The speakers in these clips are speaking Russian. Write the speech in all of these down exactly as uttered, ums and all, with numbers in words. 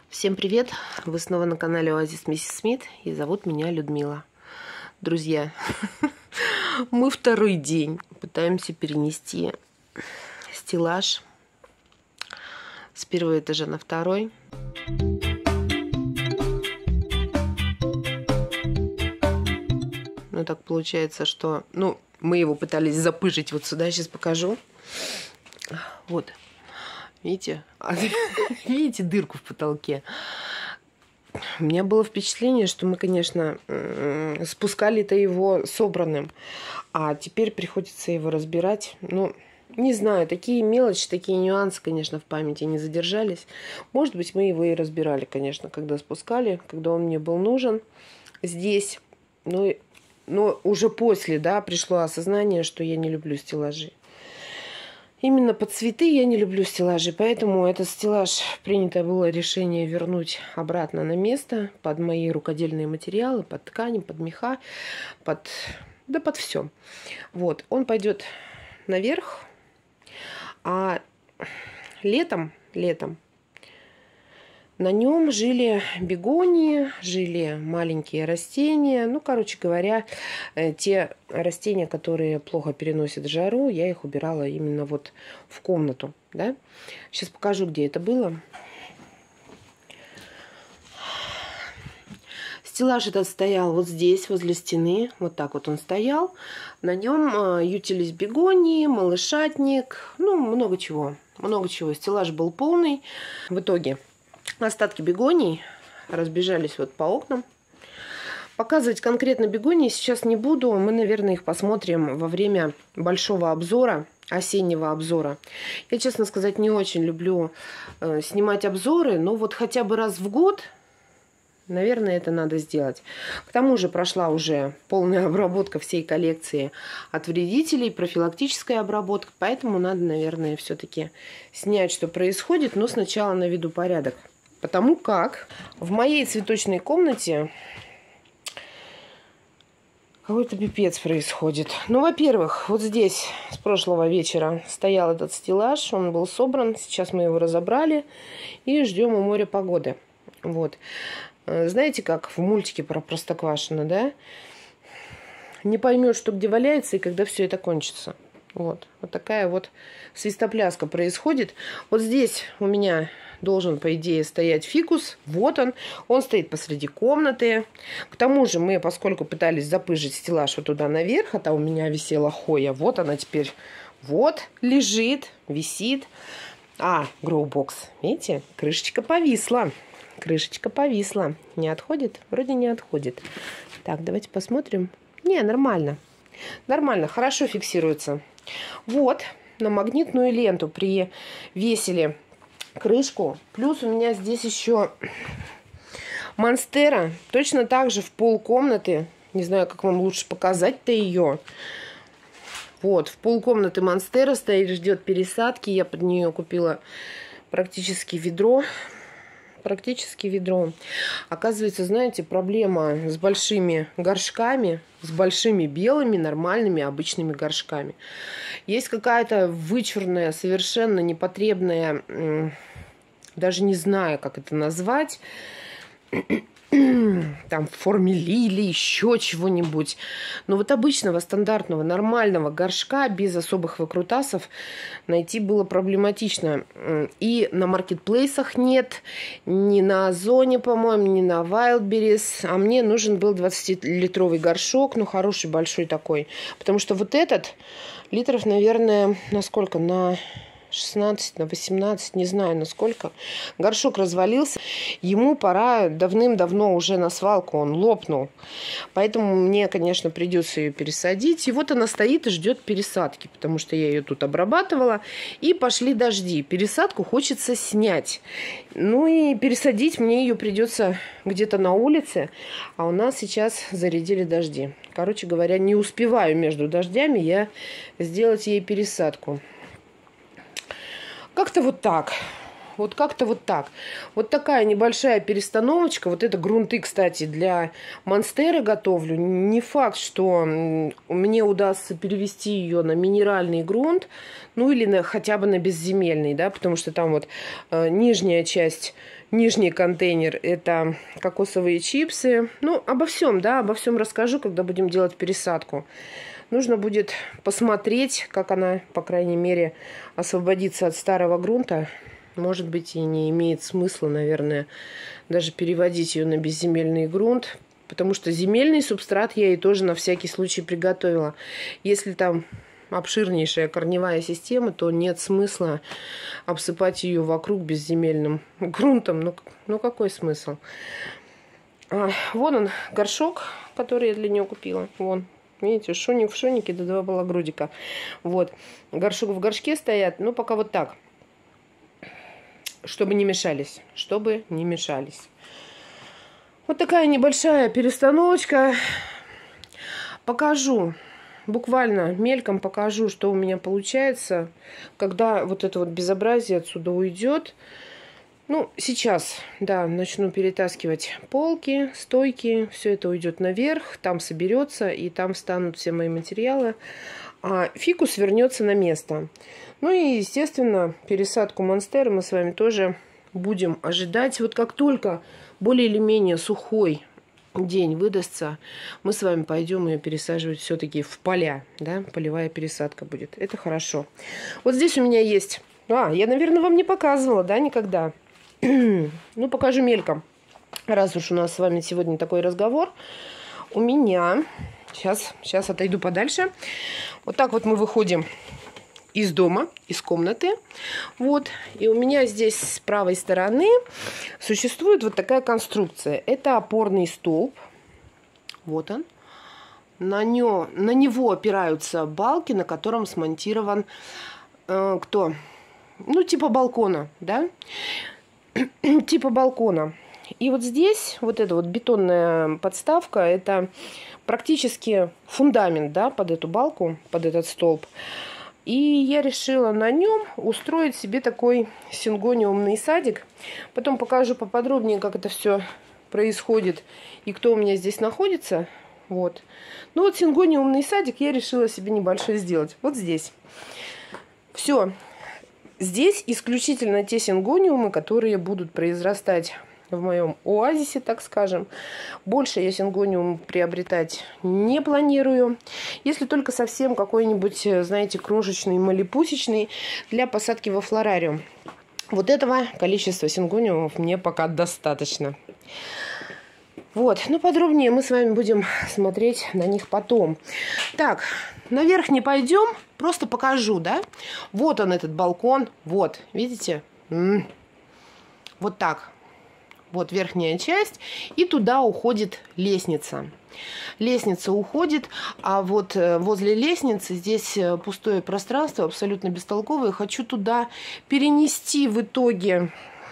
Всем привет! Вы снова на канале Оазис Миссис Смит, и зовут меня Людмила. Друзья, мы второй день пытаемся перенести стеллаж с первого этажа на второй. Ну так получается, что ну, мы его пытались запыжить вот сюда, сейчас покажу. Вот. Видите? Видите дырку в потолке? У меня было впечатление, что мы, конечно, спускали-то его собранным, а теперь приходится его разбирать. Ну, не знаю, такие мелочи, такие нюансы, конечно, в памяти не задержались. Может быть, мы его и разбирали, конечно, когда спускали, когда он мне был нужен здесь. Ну, но уже после, да, пришло осознание, что я не люблю стеллажи. Именно под цветы я не люблю стеллажи, поэтому этот стеллаж принято было решение вернуть обратно на место под мои рукодельные материалы, под ткани, под меха, под, да под все. Вот, он пойдет наверх, а летом, летом на нем жили бегонии, жили маленькие растения. Ну, короче говоря, те растения, которые плохо переносят жару, я их убирала именно вот в комнату. Да? Сейчас покажу, где это было. Стеллаж этот стоял вот здесь, возле стены. Вот так вот он стоял. На нем ютились бегонии, малышатник. Ну, много чего. Много чего. Стеллаж был полный. В итоге остатки бегоний разбежались вот по окнам. Показывать конкретно бегонии сейчас не буду. Мы, наверное, их посмотрим во время большого обзора, осеннего обзора. Я, честно сказать, не очень люблю э, снимать обзоры, но вот хотя бы раз в год, наверное, это надо сделать. К тому же прошла уже полная обработка всей коллекции от вредителей, профилактическая обработка, поэтому надо, наверное, все-таки снять, что происходит, но сначала наведу порядок. Потому как в моей цветочной комнате какой-то пипец происходит. Ну, во-первых, вот здесь с прошлого вечера стоял этот стеллаж, он был собран, сейчас мы его разобрали и ждем у моря погоды. Вот. Знаете, как в мультике про Простоквашино, да? Не поймешь, что где валяется и когда все это кончится. Вот. Вот такая вот свистопляска происходит. Вот здесь у меня должен, по идее, стоять фикус. Вот он. Он стоит посреди комнаты. К тому же мы, поскольку пытались запыжить стеллаж вот туда наверх, а там у меня висела хоя. Вот она теперь вот лежит, висит. А, гроубокс. Видите? Крышечка повисла. Крышечка повисла. Не отходит? Вроде не отходит. Так, давайте посмотрим. Не, нормально. Нормально, хорошо фиксируется. Вот, на магнитную ленту привесили крышку. Плюс у меня здесь еще монстера. Точно так же в пол комнаты. Не знаю, как вам лучше показать-то ее. Вот, в пол комнаты монстера стоит, ждет пересадки. Я под нее купила практически ведро. Практически ведро. Оказывается, знаете, проблема с большими горшками, с большими белыми, нормальными, обычными горшками. Есть какая-то вычурная, совершенно непотребная, даже не знаю, как это назвать, там в форме лилии, еще чего-нибудь. Но вот обычного, стандартного, нормального горшка без особых выкрутасов найти было проблематично. И на маркетплейсах нет, ни на Озоне, по-моему, ни на Wildberries. А мне нужен был двадцатилитровый горшок, ну хороший, большой такой. Потому что вот этот литров, наверное, на сколько? На шестнадцать, на восемнадцать, не знаю на сколько. Горшок развалился. Ему пора давным-давно уже на свалку, он лопнул. Поэтому мне, конечно, придется ее пересадить. И вот она стоит и ждет пересадки, потому что я ее тут обрабатывала. И пошли дожди. Пересадку хочется снять. Ну и пересадить мне ее придется где-то на улице. А у нас сейчас зарядили дожди. Короче говоря, не успеваю между дождями я сделать ей пересадку. Как-то вот так. Вот как-то вот так. Вот такая небольшая перестановочка. Вот это грунты, кстати, для монстеры готовлю. Не факт, что мне удастся перевести ее на минеральный грунт, ну или на, хотя бы на безземельный, да, потому что там вот э, нижняя часть, нижний контейнер — это кокосовые чипсы. Ну, обо всем, да, обо всем расскажу, когда будем делать пересадку. Нужно будет посмотреть, как она, по крайней мере, освободится от старого грунта. Может быть, и не имеет смысла, наверное, даже переводить ее на безземельный грунт, потому что земельный субстрат я ей тоже на всякий случай приготовила. Если там обширнейшая корневая система, то нет смысла обсыпать ее вокруг безземельным грунтом. Ну, ну какой смысл? А, вон он, горшок, который я для нее купила. Вон. Видите, шоник в шонике, да два балагрудика. Вот. Горшок в горшке стоят. Ну, пока вот так. Чтобы не мешались. Чтобы не мешались. Вот такая небольшая перестановочка. Покажу. Буквально мельком покажу, что у меня получается, когда вот это вот безобразие отсюда уйдет. Ну, сейчас, да, начну перетаскивать полки, стойки. Все это уйдет наверх, там соберется, и там встанут все мои материалы. А фикус вернется на место. Ну и, естественно, пересадку монстеры мы с вами тоже будем ожидать. Вот как только более или менее сухой день выдастся, мы с вами пойдем ее пересаживать все-таки в поля. Да? Полевая пересадка будет. Это хорошо. Вот здесь у меня есть... А, я, наверное, вам не показывала, да, никогда. Ну, покажу мельком. Раз уж у нас с вами сегодня такой разговор. У меня... Сейчас, сейчас отойду подальше. Вот так вот мы выходим из дома, из комнаты. Вот. И у меня здесь с правой стороны существует вот такая конструкция. Это опорный столб. Вот он. На, нё, на него опираются балки, на котором смонтирован э, кто? Ну, типа балкона, да? Типа балкона. И вот здесь вот эта вот бетонная подставка, это практически фундамент, да, под эту балку, под этот столб. И я решила на нем устроить себе такой сингониумный садик. Потом покажу поподробнее, как это все происходит и кто у меня здесь находится. Вот. Ну вот сингониумный садик я решила себе небольшой сделать. Вот здесь. Все. Здесь исключительно те сингониумы, которые будут произрастать в моем оазисе, так скажем. Больше я сингониум приобретать не планирую. Если только совсем какой-нибудь, знаете, крошечный, малипусечный для посадки во флорариум. Вот этого количества сингониумов мне пока достаточно. Вот, ну подробнее мы с вами будем смотреть на них потом. Так, наверх не пойдем, просто покажу, да? Вот он, этот балкон, вот, видите? М-м. Вот так. Вот верхняя часть, и туда уходит лестница. Лестница уходит, а вот возле лестницы здесь пустое пространство, абсолютно бестолковое. Хочу туда перенести в итоге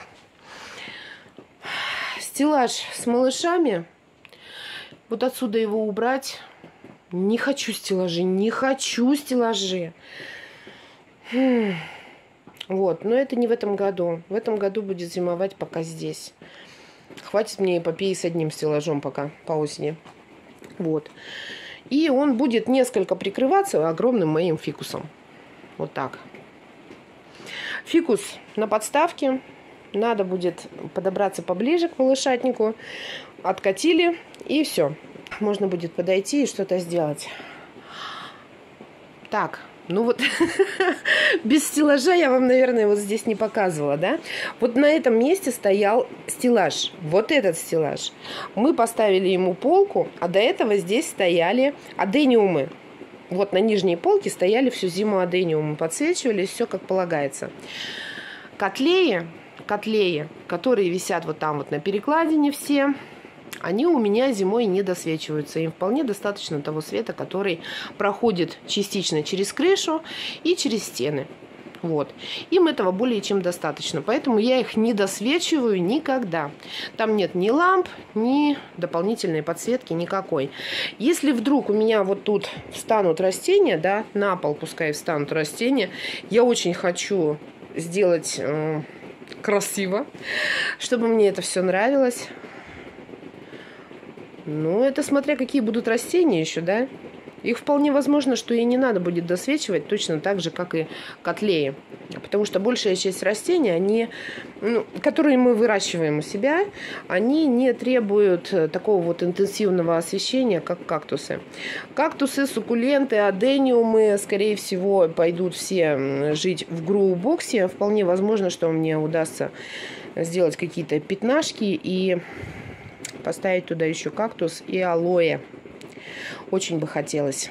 стеллаж с малышами. Вот отсюда его убрать. Не хочу стеллажи, не хочу стеллажи. Хм. Вот, но это не в этом году. В этом году будет зимовать пока здесь. Хватит мне эпопеи с одним стеллажом пока по осени. Вот. И он будет несколько прикрываться огромным моим фикусом. Вот так. Фикус на подставке. Надо будет подобраться поближе к малышатнику. Откатили, и все. Можно будет подойти и что-то сделать. Так, ну вот, без стеллажа я вам, наверное, вот здесь не показывала, да? Вот на этом месте стоял стеллаж. Вот этот стеллаж. Мы поставили ему полку, а до этого здесь стояли адениумы. Вот на нижней полке стояли всю зиму адениумы. Подсвечивались, все как полагается. Котлеи... Котлеи, которые висят вот там вот на перекладине все, они у меня зимой не досвечиваются. Им вполне достаточно того света, который проходит частично через крышу и через стены. Вот. Им этого более чем достаточно. Поэтому я их не досвечиваю никогда. Там нет ни ламп, ни дополнительной подсветки никакой. Если вдруг у меня вот тут встанут растения, да, на пол пускай встанут растения, я очень хочу сделать... красиво, чтобы мне это все нравилось. Ну, это смотря какие будут растения еще, да? Их вполне возможно, что и не надо будет досвечивать точно так же, как и котлеи. Потому что большая часть растений, они, ну, которые мы выращиваем у себя, они не требуют такого вот интенсивного освещения, как кактусы. Кактусы, суккуленты, адениумы, скорее всего, пойдут все жить в гроу-боксе. Вполне возможно, что мне удастся сделать какие-то пятнашки и поставить туда еще кактус и алоэ. Очень бы хотелось.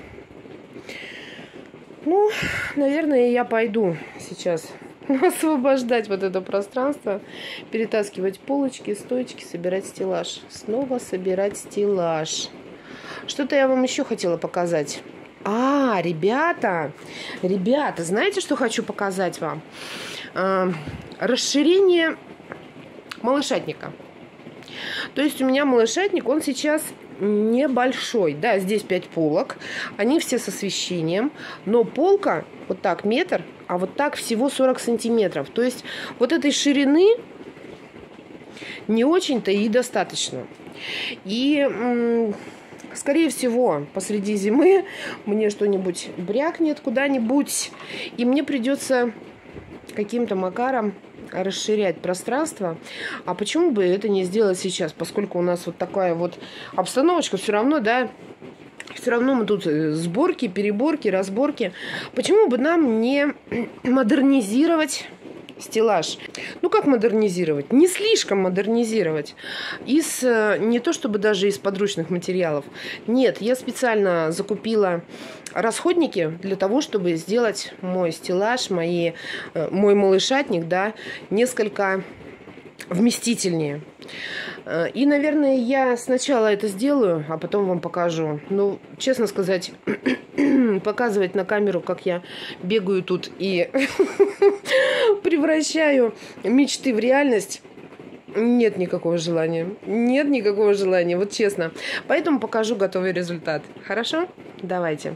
Ну, наверное, я пойду сейчас освобождать вот это пространство, перетаскивать полочки, стойки, собирать стеллаж. Снова собирать стеллаж. Что-то я вам еще хотела показать. А, ребята, ребята, знаете, что хочу показать вам? А, расширение малышатника. То есть у меня малышатник, он сейчас небольшой. Да, здесь пять полок. Они все с освещением. Но полка вот так метр, а вот так всего сорок сантиметров. То есть вот этой ширины не очень-то и достаточно. И, скорее всего, посреди зимы мне что-нибудь брякнет куда-нибудь. И мне придется каким-то макаром расширять пространство. А почему бы это не сделать сейчас, поскольку у нас вот такая вот обстановочка, все равно, да, все равно мы тут сборки, переборки, разборки. Почему бы нам не модернизировать стеллаж? Ну, как модернизировать? Не слишком модернизировать. Из, не то чтобы даже из подручных материалов. Нет, я специально закупила расходники для того, чтобы сделать мой стеллаж, мои, мой малышатник, да, несколько вместительнее. И, наверное, я сначала это сделаю, а потом вам покажу. Ну, честно сказать, показывать на камеру, как я бегаю тут и превращаю мечты в реальность, нет никакого желания. Нет никакого желания, вот честно. Поэтому покажу готовый результат. Хорошо? Давайте.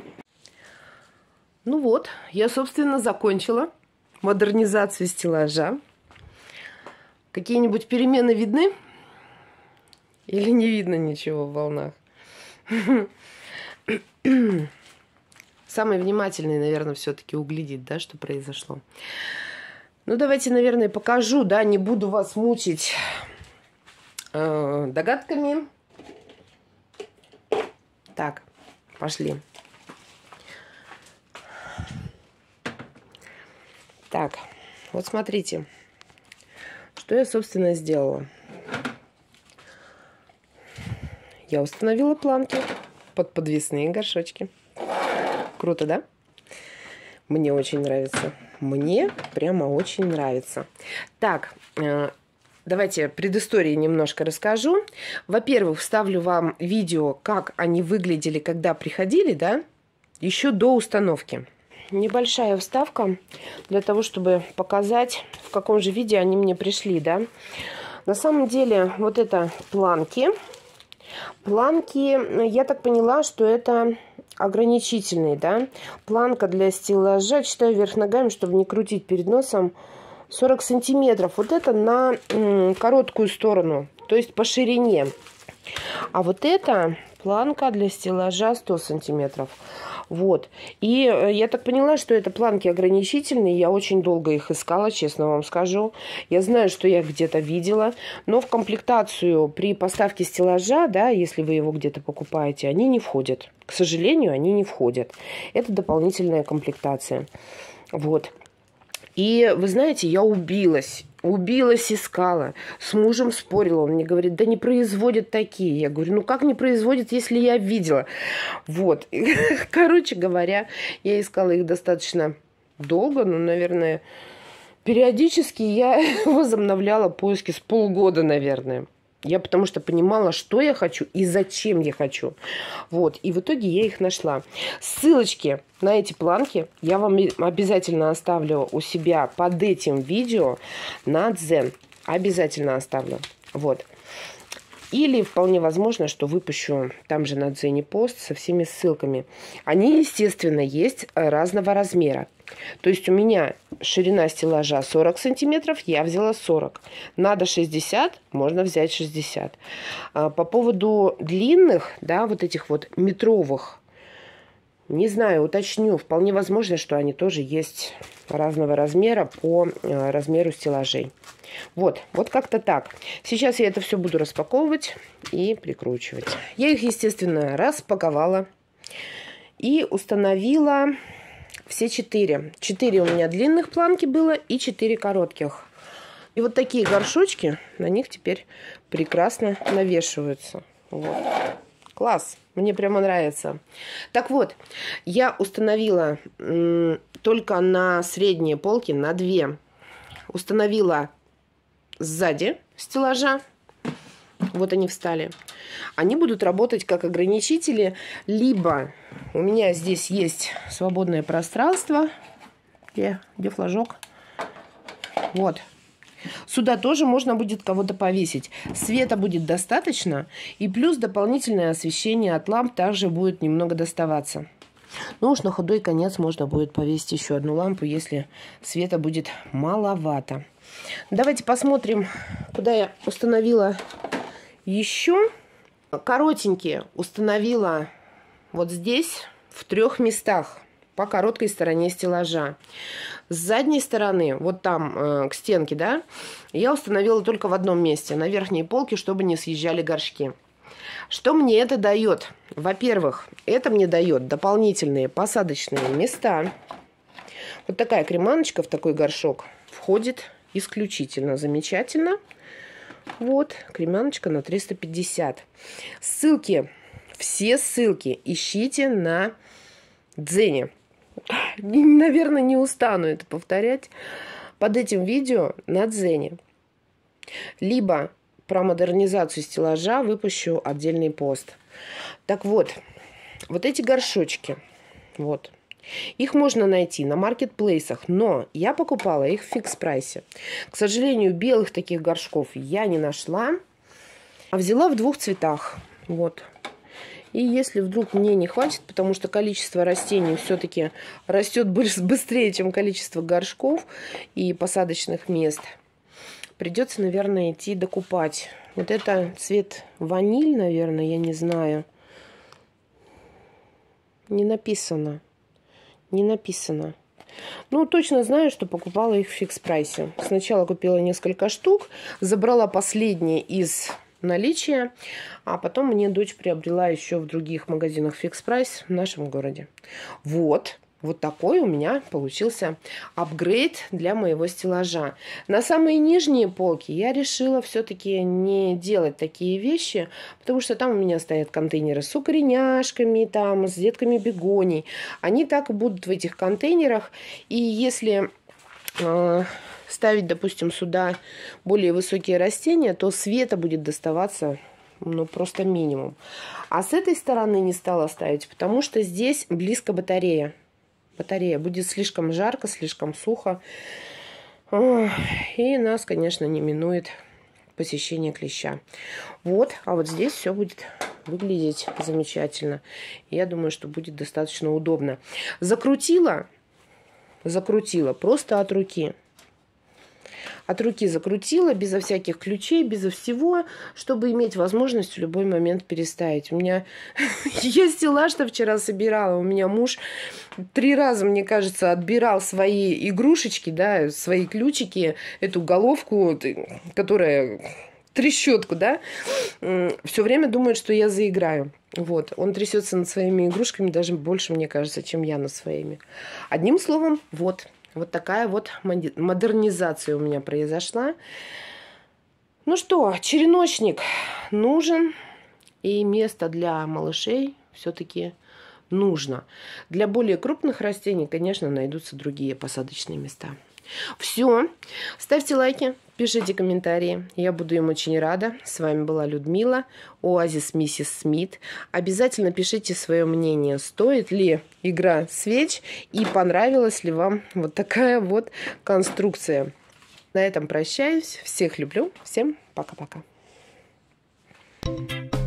Ну вот, я, собственно, закончила модернизацию стеллажа. Какие-нибудь перемены видны? Или не видно ничего в волнах? Самый внимательный, наверное, все-таки углядит, да, что произошло. Ну, давайте, наверное, покажу, да, не буду вас мучить э, догадками. Так, пошли. Так, вот смотрите, что я, собственно, сделала. Я установила планки под подвесные горшочки. Круто, да? Мне очень нравится. Мне прямо очень нравится. Так, давайте предыстории немножко расскажу. Во-первых, вставлю вам видео, как они выглядели, когда приходили, да, еще до установки. Небольшая вставка для того, чтобы показать, в каком же виде они мне пришли, да. На самом деле, вот это планки. Планки, я так поняла, что это ограничительные, да. Планка для стеллажа, читаю вверх ногами, чтобы не крутить перед носом, сорок сантиметров. Вот это на м, короткую сторону, то есть по ширине. А вот это планка для стеллажа сто сантиметров. Вот. И я так поняла, что это планки ограничительные. Я очень долго их искала, честно вам скажу. Я знаю, что я их где-то видела. Но в комплектацию при поставке стеллажа, да, если вы его где-то покупаете, они не входят. К сожалению, они не входят. Это дополнительная комплектация. Вот. И вы знаете, я убилась. Убилась, искала. С мужем спорила. Он мне говорит, да не производят такие. Я говорю, ну как не производят, если я видела? Вот. Короче говоря, я искала их достаточно долго. Ну, наверное, периодически я возобновляла поиски с полгода, наверное. Я потому что понимала, что я хочу и зачем я хочу. Вот. И в итоге я их нашла. Ссылочки на эти планки я вам обязательно оставлю у себя под этим видео на Дзен. Обязательно оставлю. Вот. Или вполне возможно, что выпущу там же на Дзене пост со всеми ссылками. Они, естественно, есть разного размера. То есть у меня ширина стеллажа сорок сантиметров, я взяла сорок. Надо шестьдесят, можно взять шестьдесят. По поводу длинных, да, вот этих вот метровых, не знаю, уточню. Вполне возможно, что они тоже есть разного размера по размеру стеллажей. Вот, вот как-то так. Сейчас я это все буду распаковывать и прикручивать. Я их, естественно, распаковала и установила все четыре. Четыре у меня длинных планки было и четыре коротких. И вот такие горшочки на них теперь прекрасно навешиваются. Вот. Класс, мне прямо нравится. Так вот, я установила м, только на средние полки, на две. Установила сзади стеллажа. Вот они встали. Они будут работать как ограничители. Либо у меня здесь есть свободное пространство. Где, где флажок? Вот. Сюда тоже можно будет кого-то повесить. Света будет достаточно. И плюс дополнительное освещение от ламп также будет немного доставаться. Ну уж на худой конец можно будет повесить еще одну лампу, если света будет маловато. Давайте посмотрим, куда я установила еще. Коротенькие установила вот здесь, в трех местах, по короткой стороне стеллажа. С задней стороны, вот там, э, к стенке, да, я установила только в одном месте, на верхней полке, чтобы не съезжали горшки. Что мне это дает? Во-первых, это мне дает дополнительные посадочные места. Вот такая креманочка в такой горшок входит исключительно замечательно. Вот, креманочка на триста пятьдесят. Ссылки, все ссылки ищите на Дзене. Наверное, не устану это повторять. Под этим видео на Дзене. Либо про модернизацию стеллажа выпущу отдельный пост. Так вот, вот эти горшочки, вот, их можно найти на маркетплейсах, но я покупала их в фикс-прайсе. К сожалению, белых таких горшков я не нашла, а взяла в двух цветах. Вот. И если вдруг мне не хватит, потому что количество растений все-таки растет быстрее, чем количество горшков и посадочных мест, придется, наверное, идти докупать. Вот это цвет ваниль, наверное, я не знаю. Не написано. Не написано. Ну, точно знаю, что покупала их в фикс-прайсе. Сначала купила несколько штук, забрала последние из наличия, а потом мне дочь приобрела еще в других магазинах фикс-прайс в нашем городе. Вот. Вот такой у меня получился апгрейд для моего стеллажа. На самые нижние полки я решила все-таки не делать такие вещи, потому что там у меня стоят контейнеры с укореняшками, там, с детками бегоний. Они так и будут в этих контейнерах. И если э, ставить, допустим, сюда более высокие растения, то света будет доставаться, ну, просто минимум. А с этой стороны не стала ставить, потому что здесь близко батарея. Батарея. Будет слишком жарко, слишком сухо. И нас, конечно, не минует посещение клеща. Вот. А вот здесь все будет выглядеть замечательно. Я думаю, что будет достаточно удобно. Закрутила. Закрутила. Просто от руки. От руки закрутила, безо всяких ключей, безо всего, чтобы иметь возможность в любой момент переставить. У меня... Я стеллаж-то вчера собирала. У меня муж три раза, мне кажется, отбирал свои игрушечки, да, свои ключики, эту головку, которая... трещотку, да, все время думает, что я заиграю. Вот. Он трясется над своими игрушками даже больше, мне кажется, чем я над своими. Одним словом, вот. Вот такая вот модернизация у меня произошла. Ну что, череночник нужен. И место для малышей все-таки нужно. Для более крупных растений, конечно, найдутся другие посадочные места. Все. Ставьте лайки, пишите комментарии. Я буду им очень рада. С вами была Людмила, Оазис Миссис Смит. Обязательно пишите свое мнение, стоит ли игра свеч и понравилась ли вам вот такая вот конструкция. На этом прощаюсь. Всех люблю. Всем пока-пока. Thank you.